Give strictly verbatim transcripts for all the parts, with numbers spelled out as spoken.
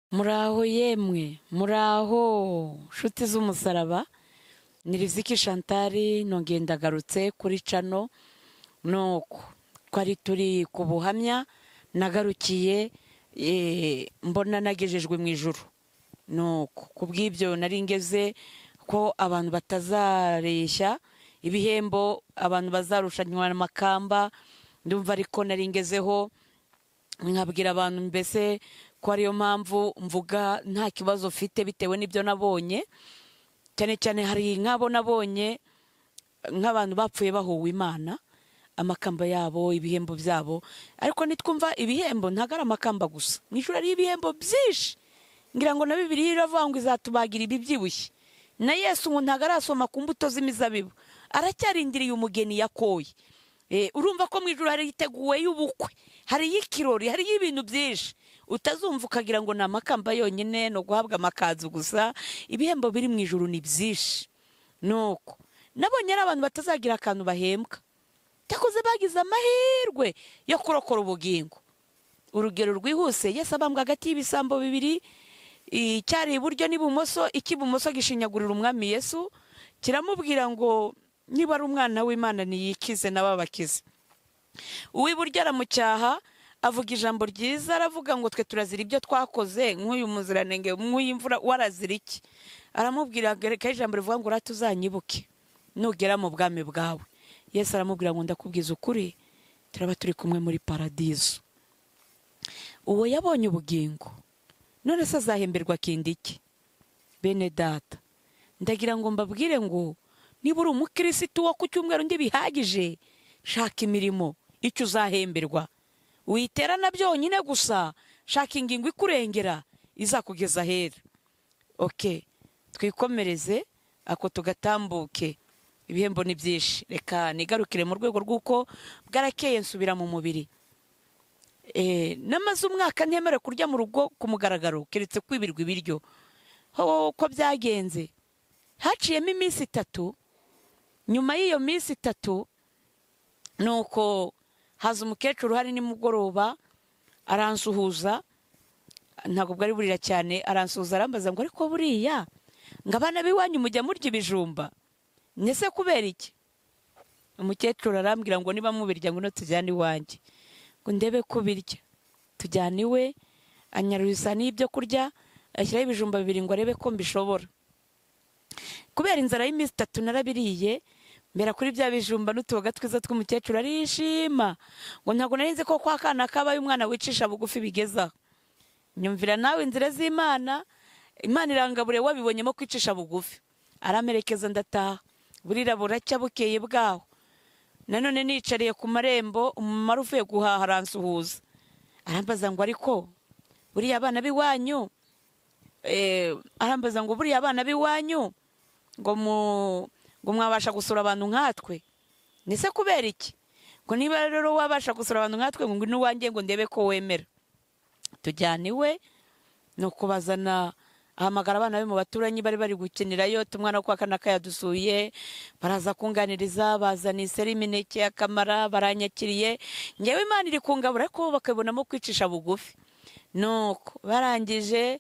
Muraho yemwe, muraho nshuti z'umusaraba, ni Riziki Chantal nongeye ndagarutse kuri cano, nuko twari turi ku buhamya nagarukiye mbona nagejejwe mu ijuru, nuko kubw'ibyo nari ngeze ko abantu batazareshya ibihembo, abantu bazarushanywa amakamba, ndumva ariko nari ngezeho nkabwira abantu mbese ko ariyo mpamvu mvuga nta kibazo mfite bitewe n'ibyo nabonye, cyane cyane hari nk'abo nabonye nk'abantu bapfuye bahuwe Imana, amakamba yabo, ibihembo byabo, ariko nitwumva ibihembo ntabwo ari amakamba gusa, mu ijuru hari ibihembo byinshi, ngira ngo na Bibiliya iravuga ngo izatubagira ibibyibushye, na Yesu ngo ntabwo arasoma ku mbuto z'imizabibu, aracyarindiriye umugeni yakoye. Urumva ko mu ijuru hari iteguwe y'ubukwe, hariyo ikirori, hariyo ibintu byinshi utazumva ukagira ngo ni amakamba yonyine no guhabwa amakazu gusa, ibihembo biri mu ijuru ni byinshi. Nuko nabonye ari abantu batazagira akantu bahembwa, cyakoze bagize amahirwe yo kurokora ubugingo. Urugero rwihuse, Yesu abambwa hagati y'ibisambo bibiri, icyari iburyo n'ibumoso, icy'ibumoso gishinyagurira umwami Yesu, kiramubwira ngo niba ari umwana w'Imana niyikize n'ababakize. Uw'iburyo aramucyaha, avuga ijambo ryiza, aravuga ngo twe turazira ibyo twakoze, nk'uyu muziranenge, nk'uyu mvura warazira iki? Aramubwira ko ijambo rivuga ngo uratuzanyibuke nugera mu bwami bwawe. Yesu aramubwira ngo ndakubwiza ukuri, turaba turi kumwe muri paradizo. Uwo yabonye ubugingo, none se azahemberwa kindi iki? Bene data, ndagira ngo mbabwire ngo niba uri umukirisitu wo ku cyumweru ndi bihagije, shaka imirimo, icyo uzahemberwa. Witerana byonyine gusa, shaka ingingo ikurengera izakugeza ahera. Ok, twikomereze ako tugatambuke, ibihembo ni byinshi. Reka nigarukire mu rwego rw'uko bwarakeye nsubira mu mubiri. Namaze umwaka ntemere kurya mu rugo ku mugaragaro, keretse kwibirwa ibiryo. Ko byagenze, haciyemo iminsi itatu. Nyuma y'iyo minsi itatu, nuko haza umukecuru hari nimugoroba, aransuhuza, ntabwo bwari burira cyane, aransuhuza arambaza ngo ariko buriya ngo abana b'iwanyu mujya murya ibijumba, nese kubera iki? Umukecuru arambwira ngo niba mubirya ngo no tujyane iwanjye, ngo ndebe ko birya. Tujyana iwe, anyaruriza n'ibyo kurya, ashyiraho ibijumba bibiri ngo arebe ko mbishobora. Kubera inzara y'iminsi itatu narabiriye, mbera kuri bya bijumba n'utuboga twiza tw'umukecuru, arishima ngo ntabwo nari nzi ko kwa kana kabaye umwana wicisha bugufi bigezaho. Nyumvira nawe inzira z'Imana, Imana irangabure wabibonyemo kwicisha bugufi. Aramerekeza ndataha, burira buracya bukeye bwaho. Nanone nicariye ku marembo, umumaro uvuye guhaha aransuhuza, arambaza ngo ariko buriya abana b'iwanyu, arambaza ngo buriya abana b'iwanyu ngo mu ngo mwabasha gusura abantu nkatwe, nese kubera iki? Ngo niba rero wabasha gusura abantu nkatwe ngo ngwino iwanjye ngo ndebe ko wemera. Tujyana iwe, nuko bazana, ahamagara abana be mu baturanyi bari bari gukinirayo, tumwana kwa kana kayadusuye, baraza kunganiriza, bazana iseri imineke y'akamara, baranyakiriye, ngewe Imana iri kungabura ariko bakabonamo kwicisha bugufi. Nuko barangije,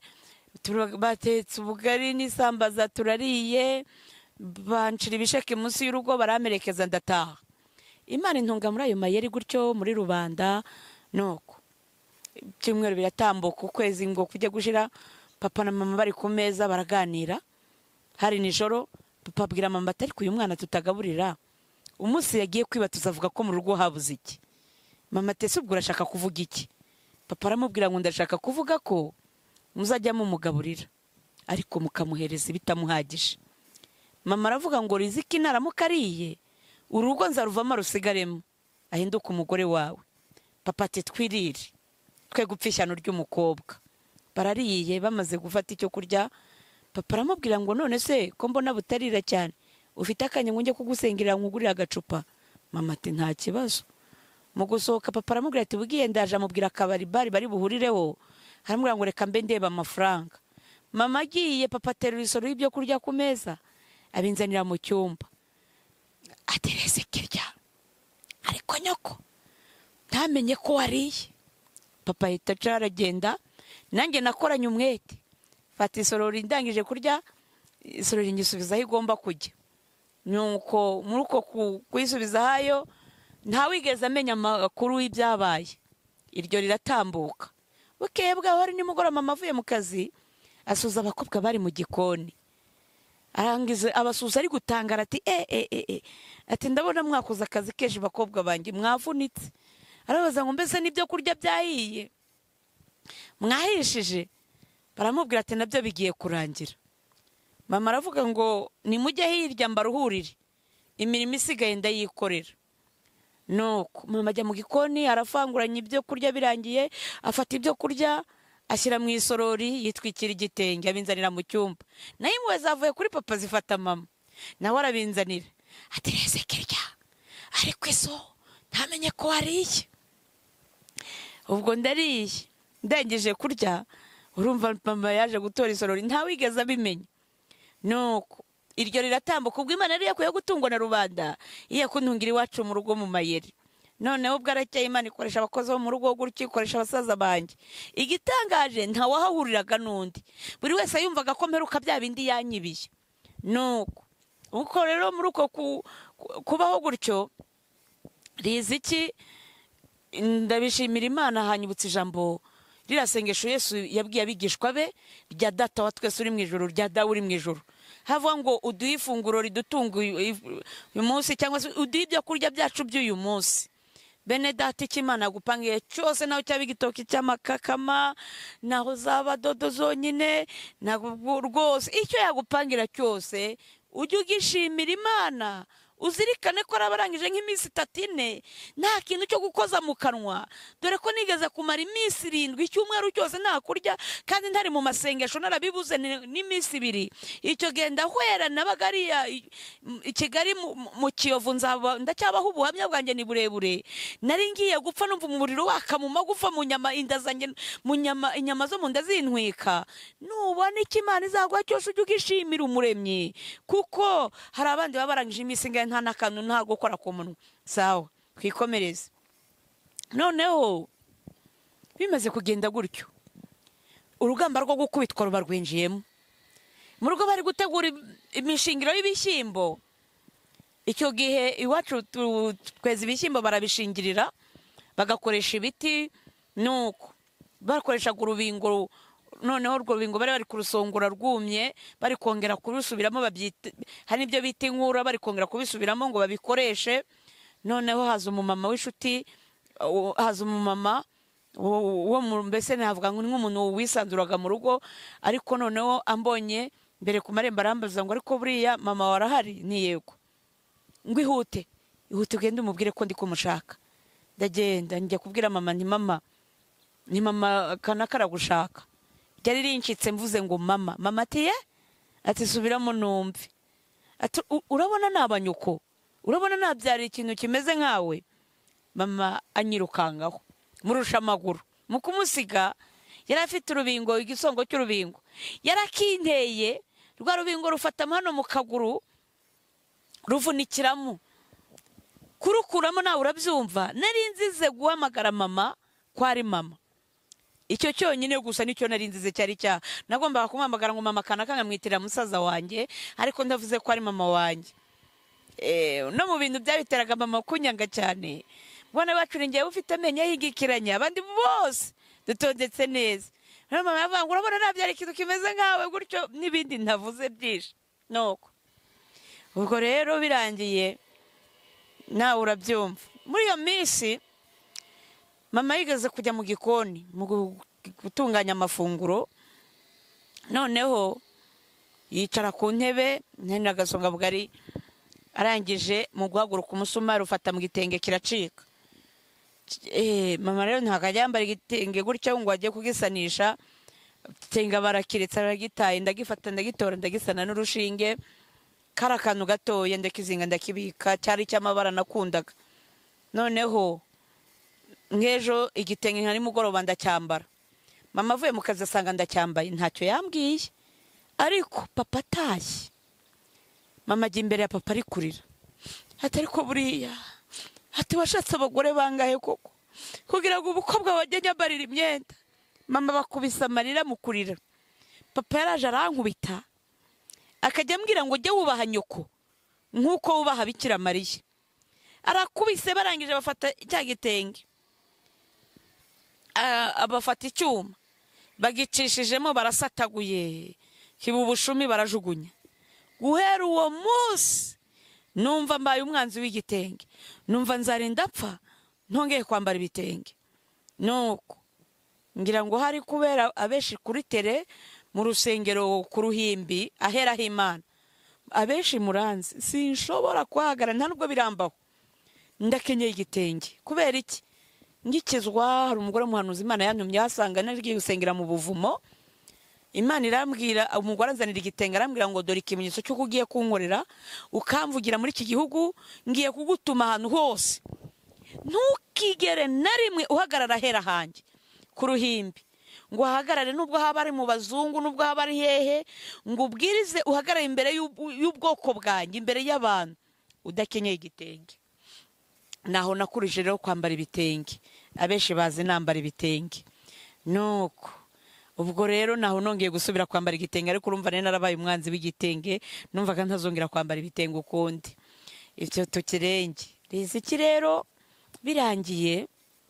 batetse ubugari n'isambaza turariye, bancira ibisheke munsi y'urugo, baramerekeza ndataha. Imana intunga muri ayo mayeri gutyo muri rubanda. Nuko ibyumweru biratambuka, ukwezi ngo kujya gushira, papa na mama bari ku meza baraganira. Hari nijoro, papa abwira mama ati ariko uyu mwana tutagaburira, umunsi yagiye kwiba tuzavuga ko mu rugo habuze iki? Mama ati ese ubwo urashaka kuvuga iki? Papa aramubwira ngo ndashaka kuvuga ko muzajya mumugaburira ariko mukamuhereza ibitamuhagije. Mama aravuga ngo Riziki naramuka ariye, urugo nzaruvamo rusigaremo, ahinduka umugore wawe. Papa ati twirire, twe gupfa ishyano ry'umukobwa. Barariye, bamaze gufata icyo kurya, papa aramubwira ngo none se ko mbona butarira cyane, ufite akanya ngo njye kugusengera nkugurira agacupa? Mama ati nta kibazo. Mu gusohoka papa aramubwira ati bugiye ndaje, amubwira akabari bari bari buhurireho, aramubwira ngo reka mbe ndeba amafaranga. Mama agiye, papa aterura isoro y'ibyo kurya ku meza, abinzanira mu cyumba. Ati Riziki rya, ariko nyoko ntamenye ko wariye. Papa ahita aca aragenda, nanjye nakoranye umwete fata isorori ndangije kurya isorori ngisubiza aho igomba kujya. Nuko muri uko kuyisubiza hayo ntawigeze amenya amakuru y'ibyabaye. Iryo riratambuka. Bukeye bwaho hari nimugoroba mama avuye mu kazi asuza abakobwa bari mu gikoni. Arangize abasuza ari gutangara ati eh eh eh ati ndabona mwakoze akazi keje bakobwa banjye mwavunitse. Arabaza ngo mbese nibyo kurya byahiye mwahishije? Baramubwira ati nabyo bigiye kurangira. Mama aravuga ngo nimujye hirya mbaruhurire imirimo isigaye ndayikorera. Nuko mama ajya mu gikoni arafanguranya ibyo kurya birangiye afata ibyo kurya ashyira mu isorori yitwikira igitenge abinzanira mu cyumba. Nayo impuhwe zavuye kuri papa zifata mama nawe arabinzanira ati reze kirya ariko iso ntamenye ko wariye. Ubwo ndariye ndangije kurya urumva mama yaje gutora isorori ntawigeze abimenya. Nuko iryo riratambuka ubwo Imana yari yakuye gutungwa na rubanda iya kuntungira iwacu mu rugo mu mayeri. Noneho ubwo aracyeye Imana ikoresha abakozi bo mu rugo gutyo ikoresha abasaza banjye. Igitangaje nta wahahuriraga n'undi, buri wese yumvaga ko mperuka bya bindi yanyibiye. Nuko uko rero muri uko kubaho gutyo Riziki ndabishimira Imana hanyibutse ijambo rirasengesho Yesu yabwiye abigishwa be rya data wa twese uri mu ijuru rya dawe uri mu ijuru. Havuga ngo uduhe ifunguro ridutunga uyu munsi cyangwa se uduhe ibyo kurya byacu by'uyu munsi. Bene data icyo Imana yagupangiye cyose naho cyaba igitoki cy'amakakama naho zaba dodo zonyine ntabwo rwose icyo yagupangira cyose ujye ugishimira Imana. Uzirikane ko arabarangije nk'iminsi itatu ine nta kintu cyo gukoza mu kanwa, dore ko nigeze kumara iminsi irindwi icyumweru cyose nta kurya kandi ntari mu masengesho narabibuze n'iminsi ibiri. Icyo genda hwera nabaga ari i Kigali mu Kiyovu nzaba ndacyabaho ubuhamya bwanjye ni burebure. Nari ngiye gupfa numva umuriro waka mu magufa mu nyama inda zanjye mu nyama inyama zo mu nda zintwika. Nubona iki Imana izagwa cyose ujye ugishimira Umuremyi kuko hari abandi babarangije iminsi nge nta nakantu nta gukora ku munwa. Sawa twikomereze. Noneho bimaze kugenda gutyo urugamba rwo gukubitwa ruba rwinjiyemo mu rugo bari gutegura imishingiro y'ibishyimbo. Icyo gihe iwacu tweza ibishyimbo barabishingirira bagakoresha ibiti. Nuko bakoreshaga urubingo. Noneho urwo rubingo bari bari kurusongora rwumye bari kongera kurusubiramo babyita hari ibyo bita inkura bari kongera kubisubiramo ngo babikoreshe. Noneho haza umumama w'inshuti haza umumama wo mbese navuga ngo nk'umuntu wisanzuraga mu rugo, ariko noneho ambonye mbere ku marembo arambaza ngo ariko buriya mama warahari? Ni yego. Ngo ihute ihute ugende umubwire ko ndi kumushaka. Ndagenda njya kubwira mama nti mama ni mama kana karagushaka. Ryari rincitse mvuze ngo mama mama ati ye ati subiramo numve ati urabona nabanyuko urabona nabyara ikintu kimeze nkawe. Mama anyirukangaho murusha amaguru mu kumusiga yari afite urubingo igisongo cy'urubingo yarakinteye rwa rubingo rufata hano mu kaguru ruvunikiramo kurukuramo nawe urabyumva. Nari nzize guhamagara mama kwari mama. Icyo cyonyine gusa nicyo nari nzize cyari cya nagombaga kumwamagara ngo mama kana kangamwitira musaza wanjye ariko ndavuze ko ari mama wanjye. Eh no mu bintu byabiteraga mama kunyanga cyane. Bwana bacu ngiye ufite amenye yigikiranya abandi bose dutondetse neza. Mama yavuga ngo urabona nabyari ikintu kimeze nkawe gutyo n'ibindi ntavuze byinshi. Noko ubwo rero birangiye nawe urabyumva. Muri iyo minsi mama yigeze kujya mu gikoni mu gutunganya amafunguro. Noneho yicara ku ntebe nene agasonga bugari arangije mu guhaguruka umusumari ufata mu gitenge kiracika. Eh mama rero ntakajya yambara igitenge gutyo ngo ajye kugisanisha. Tenga barakiretsa aragitaye ndagifata ndagitora ndagisana n'urushinge. Kara kantu gatoye ndakizinga ndakibika cyari cy'amabara nakundaga. Noneho ngejo igitenge nka nimugoroba ndacyambara. Mama avuye mu kazi asanga ndacyambaye ntacyo yambwiye. Ariko papa ataye mama ajya imbere ya papa ari kurira ati ariko buriya ati washatse abagore bangahe koko kugira ngo ubukobwa bajye nyambarira imyenda. mama bakubise amarira mu kurira. Papa yaraje arankubita akajya ambwira ngo jye wubaha nyoko nk'uko wubaha Bikira Mariya. Arakubise barangije bafata cya gitenge, abafata icyuma bagicishijemo barasataguye, kiba ubushumi barajugunya. Guhera uwo munsi numva mbaye umwanzi w'igitenge, numva nzarinda apfa ntongeye kwambara ibitenge. Nuko ngira ngo hari kubera abeshi kuri tere mu rusengero ku Ruhimbi aheraho Imana, abeshi muranzi sinshobora kuhagara nta nubwo birambaho, ndakenyeye igitenge. Kubera iki? Ngikizwa hari umugore muhanuzi Imana yantumye hasanga nagiye gusengera mu buvumo. Imana irambwira, umugore azanira igitenge arambwira ngo dore ikimenyetso cy'uko ugiye kunkorera ukamvugira muri iki gihugu, ngiye kugutuma ahantu hose, ntukigere na rimwe uhagarara hera hanjye ku Ruhimbi, ngo uhagarare nubwo haba ari mu bazungu nubwo haba ari hehe, ngo ubwirize uhagarare imbere y'ubwoko bwanjye, imbere y'abantu udakenyeye igitenge. Naho nakurije rero kwambara ibitenge, abeshi bazi nambara ibitenge. Nuko ubwo rero naho nongeye gusubira kwambara igitenge, ariko urumva nari narabaye umwanzi w'igitenge, numvaga ntazongera kwambara ibitenge ukundi. Ivyo tukirenge riziki rero birangiye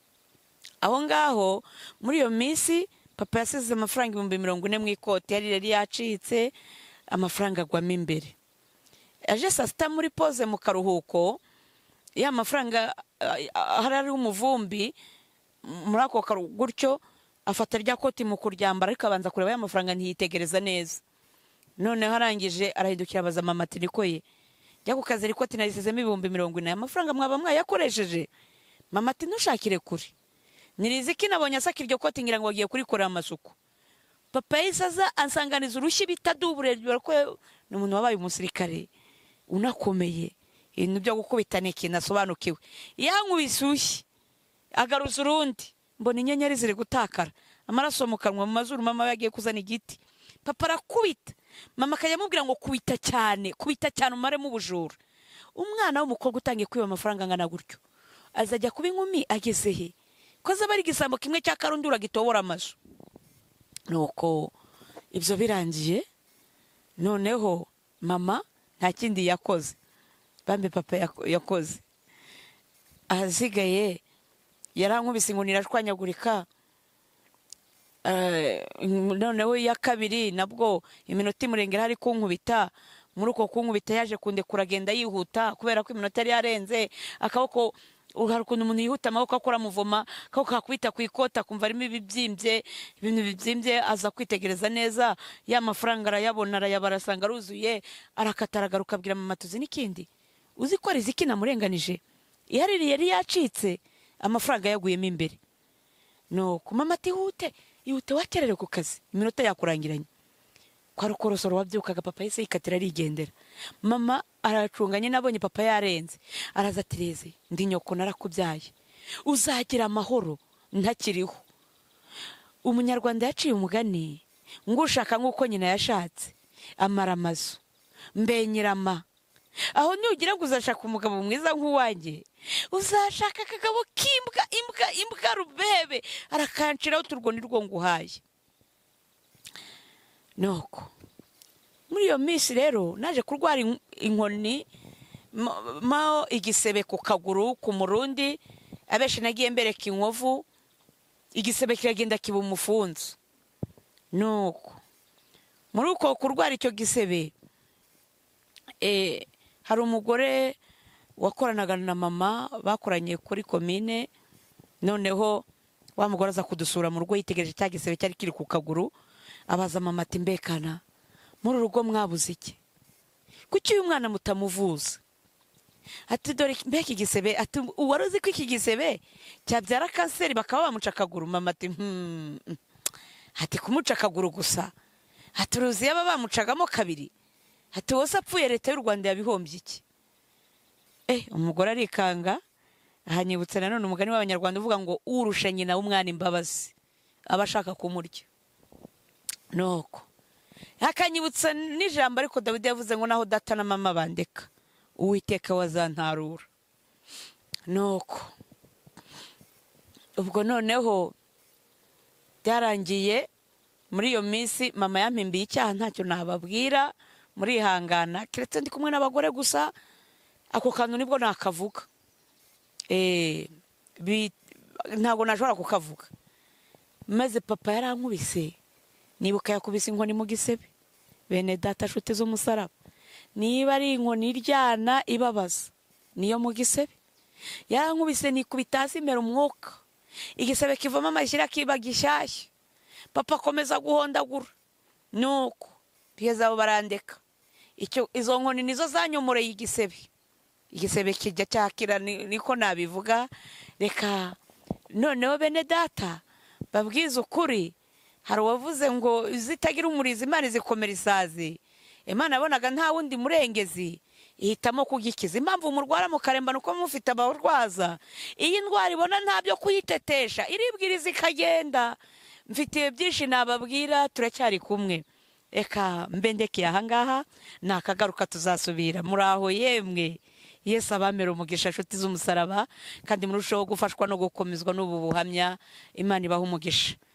aho ngaho. Muri iyo minsi papa yasize amafaranga ibihumbi mirongo ine mu ikoti, yari yari yacitse, amafaranga agwamo imbere. Aje saa sita muri pose mu karuhuko, ya mafaranga harari umuvumbi muri ako karuhuko gutyo, afata rya koti mu kuryambara, ariko abanza kureba ya mafaranga ntiyitegereza neza. Noneho arangije arahindukira abaza mama ati niko ye jya ku kazi ikoti narisizemo ibihumbi mirongo ine, amafaranga mwaba mwayakoresheje? Mama ati ntushakire kuri, niriziki nabonye asaka iryo koti ngira ngo agiye kurikorera amasuku. Papa yisaza ansanganiza urushyi bita dubure, ko ni umuntu wabaye umusirikare unakomeye, ibintu byo gukubitana ikintu asobanukiwe. Yankubise urushyi agaruza urundi, mbona inyenyeri ziri gutakara, amaraso mu kanwa, mu mazuru. Mama yagiye kuzana igiti, papa arakubita, mama akajya amubwira ngo kubita cyane, kubita cyane umaremo ubujura. Umwana w'umukobwa utangiye kwiba amafaranga angana gutyo azajya kuba inkumi ageze he? Ko azaba ari igisambo kimwe cya karundura gitobora amazu. Nuko ibyo birangiye, noneho mama nta kindi yakoze, bambe papa yakoze. Ahasigaye yarankubise ngo nirashwanyagurika. Noneho ya kabiri nabwo iminota imurengera hari kunkubita. Muri uko kunkubita yaje kundekura agenda yihuta, kubera ko iminota yari yarenze. Akaboko hari ukuntu umuntu yihuta amaboko akora muvoma, akaboko kakubita ku ikota kumva arimo ibibyimbye, ibintu bibyimbye. Aza kwitegereza neza, ya mafaranga arayabona, arayabara asanga aruzuye. Arakata aragaruka abwira mama tuzi n'ikindi, uzi ko riziki namurenganije, ihaririye yari yacitse, amafaranga yaguyemo imbere. Nuko mama ati hute ihute wakerere ku kazi, iminota yakurangiranye. Kwa rukorosoro wabyukaga, papa yese yikatira arigendera. Mama aracunganye, nabonye papa yarenze, araza ati Reze ndi nyoko narakubyaye, uzagira amahoro ntakiriho. Umunyarwanda yaciye umugani ngo ushaka nk'uko nyina yashatse amara amazu mbenyirama. Aho nugira ngo uzashaka umugabo mwiza nk'uwanjye, uzashaka akagabo k'imbwa, imbwa imbwa rubebe, arakanshiraho uturwoni rwo nguhaye. Nuko muri iyo minsi rero naje kurwara inkoni, mao igisebe ku kaguru ku murundi. Abeshi nagiye mbereka inkovu, igisebe kiragenda kiba umufunzo. Nuko muri uko kurwara icyo gisebe, eh hari umugore wakoranaga na mama bakoranye kuri komine. Noneho wa mugore aza kudusura mu rugo, yitegereje cya gisebe cyari kiri ku kaguru. Abaza mama ati mbekana muri urugo mwabuze iki, kuki uyu mwana mutamuvuza? Ati dore mbeki igisebe. Ati uwaruzi ko iki gisebe cyabyara kanseri bakaba bamuca akaguru? Mama ati hmm. Ati kumuca akaguru gusa? Ati uruzi yaba bamucagamo kabiri? Ati wose apfuye leta y'u Rwanda yabihombye iki? Eh umugore arikanga. Ahanyibutse nanone umugani w'Abanyarwanda uvuga ngo urusha nyina w'umwana imbabazi abashaka kumurya. Nuko hakanyibutsa n'ijambo ariko Dawidi yavuze ngo naho data na mama bandeka, Uwiteka wazantarura. Nuko ubwo noneho byarangiye muri iyo minsi mama yampimbiye icyaha ntacyo nababwira murihangana keretse ndi kumwe n'abagore gusa ako kantu nibwo nakavuga eh ntabwo nashobora kukavuga maze papa yarankubise nibuka yakubise inkoni mu gisebe bene data nshuti z'umusaraba niba ari inkoni iryana ibabaza niyo mu gisebe yarankubise nikubita hasi imbere umwuka igisebe kivamo amashyira kiba gishyashya papa akomeza guhondagura nuko bigeze abo barandeka icyo izo nkoni nizo zanyomoreye igisebe igisebe kijya cyakira niko nabivuga reka noneho bene data babwiza ukuri hari uwavuze ngo zitagira umurizo Imana izikomera isazi Imana yabonaga nta wundi murengezi ihitamo kugikiza impamvu murwara mukarembana uko mufite abarwaza iyi ndwara ibona ntabyo kuyitetesha iribwiriza ikagenda mfitiye byinshi nababwira turacyari kumwe eka mbendekeye ahangaha nakagaruka tuzasubira muraho yemwe Yesu abamera umugisha nshuti z'umusaraba kandi murushaho gufashwa no gukomezwa n'ubu buhamya Imana ibaha umugisha